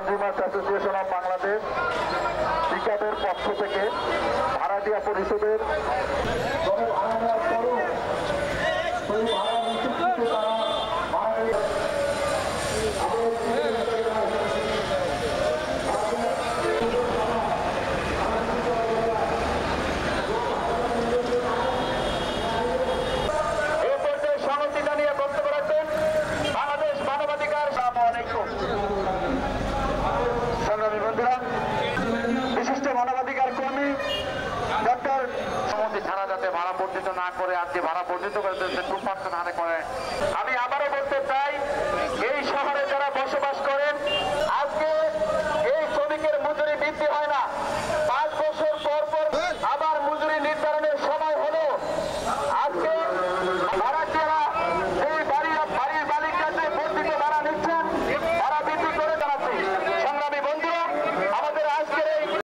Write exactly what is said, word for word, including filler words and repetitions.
Consumers association of Bangladesh বিকাবের পক্ষ থেকে ভাড়াটিয়া পরিষদের বিশিষ্ট মানবাধিকার কর্মী ডক্টর সমস্ত ছাড়া যাতে ভাড়া বর্ধিত না করে আজকে ভাড়া বর্ধিত করে টু পার্সেন্ট হারে করে। আমি আবারও বলতে চাই এই শহরে যারা বসবাস করেন আজকে